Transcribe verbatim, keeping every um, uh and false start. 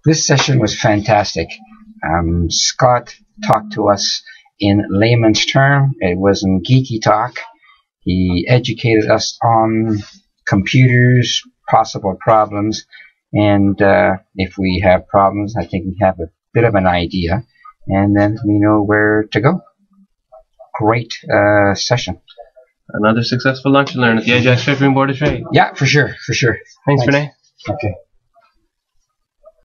This session was fantastic. Um, Scott talked to us in layman's term. It wasn't geeky talk. He educated us on computers, possible problems, and uh, if we have problems, I think we have a bit of an idea, and then we know where to go. Great uh, session. Another successful lunch and learn at the Ajax-Pickering Board of Trade. Yeah, for sure, for sure. Thanks, Thanks. Rene. Okay.